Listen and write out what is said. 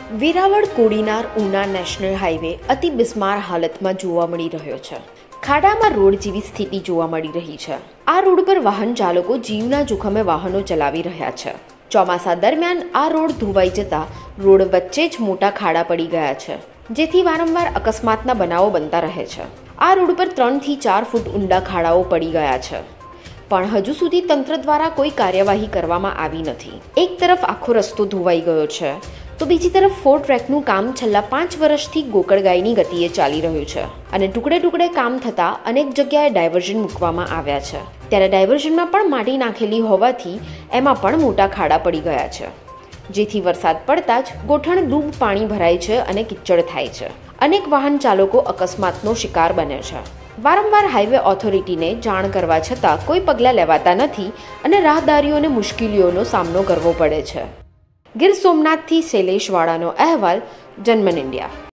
Veraval Kodinar Una national highway અતિ બિસ્માર હાલતમાં જોવા મળી રહ્યો છે। ખાડામાં રોડ જેવી સ્થિતિ જોવા મળી રહી છે। આ રોડ પર વાહન ચાલકો જીવના જોખમે વાહનો ચલાવી રહ્યા છે। ચોમાસા દરમિયાન આ રોડ ધોવાઈ જતા રોડ વચ્ચે જ મોટા ખાડા પડી ગયા છે, જેથી વારંવાર અકસ્માતના બનાવો બનતા રહે છે। આ રોડ પર 3 થી 4 ફૂટ ઊંડા ખાડાઓ પડી ગયા છે, પણ હજુ સુધી તંત્ર દ્વારા કોઈ કાર્યવાહી કરવામાં આવી નથી। એક તરફ આખો રસ્તો ધોવાઈ ગયો છે, તો બીજી તરફ 4 ટ્રેકનું કામ છેલ્લા 5 વર્ષથી ગોકળગાયની ગતિએ ચાલી રહ્યું છે અને ટુકડે ટુકડે કામ થતાં અનેક જગ્યાએ ડાયવર્ઝન મૂકવામાં આવ્યા છે। ત્યારે ડાયવર્ઝનમાં પણ માટી નાખેલી હોવાથી એમાં પણ મોટા ખાડા પડી ગયા છે, જેથી વરસાદ પડતા જ ગોઠણ ડૂબ પાણી ભરાય છે અને કિચડ થાય છે। અનેક વાહન ચાલકો અકસ્માતનો શિકાર બને છે। વારંવાર હાઈવે ઓથોરિટીને જાણ કરવા છતાં કોઈ પગલાં લેવાતા નથી અને રાહદારીઓને મુશ્કેલીઓનો સામનો કરવો પડે છે। ગીર સોમનાથથી શૈલેષ વાળાનો અહેવાલ, જનમન ઇન્ડિયા।